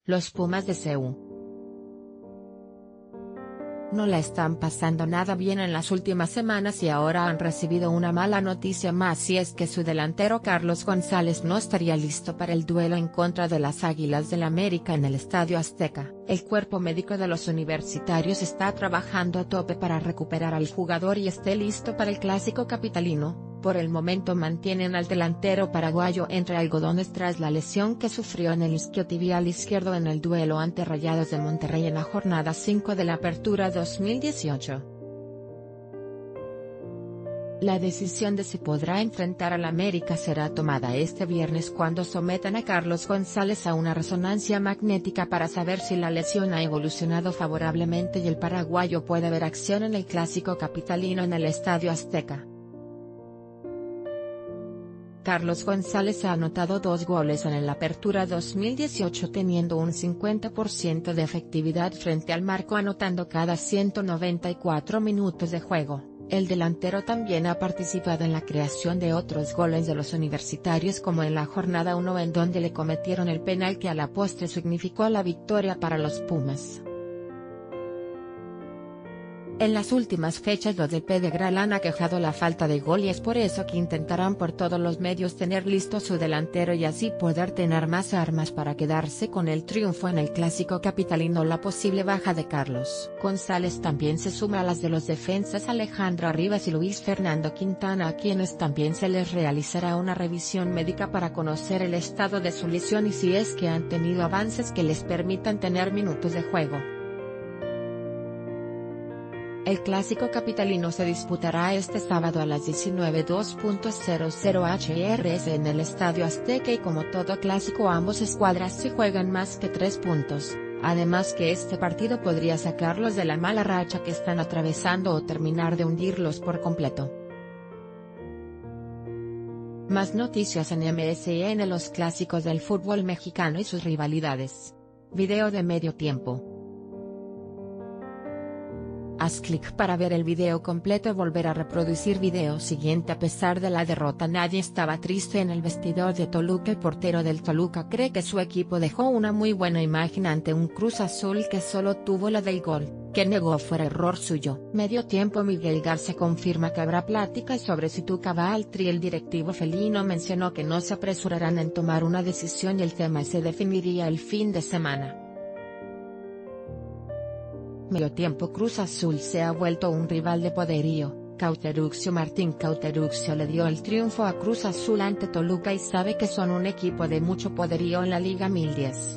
Los Pumas de CU no la están pasando nada bien en las últimas semanas y ahora han recibido una mala noticia más, y es que su delantero Carlos González no estaría listo para el duelo en contra de las Águilas del América en el Estadio Azteca. El cuerpo médico de los universitarios está trabajando a tope para recuperar al jugador y esté listo para el clásico capitalino. Por el momento mantienen al delantero paraguayo entre algodones tras la lesión que sufrió en el isquiotibial izquierdo en el duelo ante Rayados de Monterrey en la jornada 5 de la Apertura 2018. La decisión de si podrá enfrentar al América será tomada este viernes cuando sometan a Carlos González a una resonancia magnética para saber si la lesión ha evolucionado favorablemente y el paraguayo puede ver acción en el clásico capitalino en el Estadio Azteca. Carlos González ha anotado 2 goles en la Apertura 2018 teniendo un 50% de efectividad frente al marco, anotando cada 194 minutos de juego. El delantero también ha participado en la creación de otros goles de los universitarios, como en la jornada 1 en donde le cometieron el penal que a la postre significó la victoria para los Pumas. En las últimas fechas los del Pedregal han aquejado la falta de gol y es por eso que intentarán por todos los medios tener listo su delantero y así poder tener más armas para quedarse con el triunfo en el clásico capitalino. La posible baja de Carlos González también se suma a las de los defensas Alejandro Rivas y Luis Fernando Quintana, a quienes también se les realizará una revisión médica para conocer el estado de su lesión y si es que han tenido avances que les permitan tener minutos de juego. El clásico capitalino se disputará este sábado a las 19:00 HRS en el Estadio Azteca y como todo clásico ambos escuadras se juegan más que 3 puntos, además que este partido podría sacarlos de la mala racha que están atravesando o terminar de hundirlos por completo. Más noticias en MSN: los clásicos del fútbol mexicano y sus rivalidades. Video de medio tiempo. Haz clic para ver el video completo y volver a reproducir video siguiente. A pesar de la derrota, nadie estaba triste en el vestidor de Toluca. El portero del Toluca cree que su equipo dejó una muy buena imagen ante un Cruz Azul que solo tuvo la del gol, que negó fuera error suyo. Medio tiempo: Miguel Garza confirma que habrá pláticas sobre si Tuca va al Tri. El directivo felino mencionó que no se apresurarán en tomar una decisión y el tema se definiría el fin de semana. Medio tiempo: Cruz Azul se ha vuelto un rival de poderío. Martín Cauteruccio le dio el triunfo a Cruz Azul ante Toluca y sabe que son un equipo de mucho poderío en la Liga 1010.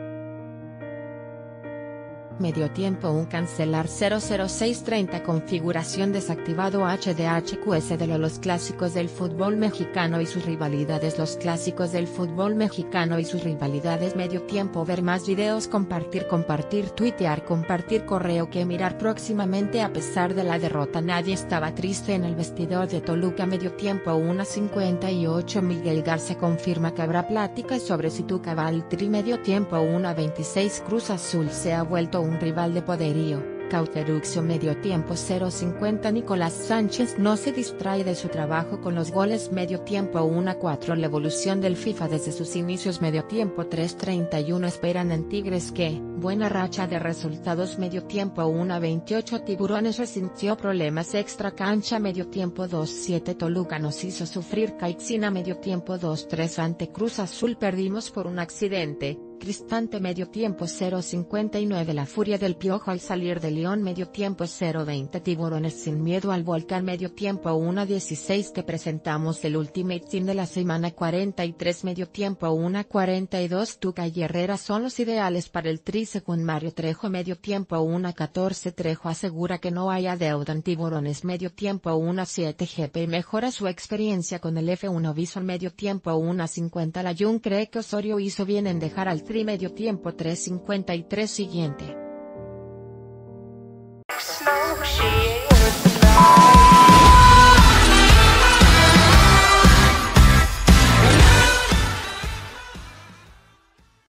Medio tiempo: un cancelar 00630 configuración desactivado HDHQS de los clásicos del fútbol mexicano y sus rivalidades. Los clásicos del fútbol mexicano y sus rivalidades. Medio tiempo: ver más videos, compartir, tuitear, compartir correo que mirar próximamente. A pesar de la derrota, nadie estaba triste en el vestidor de Toluca. Medio tiempo: 1:58 Miguel Garza confirma que habrá pláticas sobre si Tuca va al Tri. Medio tiempo: 1:26 Cruz Azul se ha vuelto un rival de poderío. Cauteruccio. Medio tiempo: 0:50 Nicolás Sánchez no se distrae de su trabajo con los goles. Medio tiempo: 1:4 la evolución del FIFA desde sus inicios. Medio tiempo: 3:31 esperan en Tigres que, buena racha de resultados. Medio tiempo: 1:28 Tiburones resintió problemas extra cancha. Medio tiempo: 2:7 Toluca nos hizo sufrir. Caixina. Medio tiempo: 2:3 ante Cruz Azul perdimos por un accidente. Cristante. Medio tiempo: 0:59 la furia del Piojo al salir de León. Medio tiempo: 0:20 Tiburones sin miedo al volcán. Medio tiempo: 1:16 que presentamos el Ultimate Team de la semana 43. Medio tiempo: 1:42 Tuca y Herrera son los ideales para el Tri según Mario Trejo. Medio tiempo: 1:14 Trejo asegura que no haya deuda en Tiburones. Medio tiempo: 1:7 GP mejora su experiencia con el F1 Bison. Medio tiempo: 1:50 Layún cree que Osorio hizo bien en dejar al Tri. Medio tiempo: 3:53 siguiente.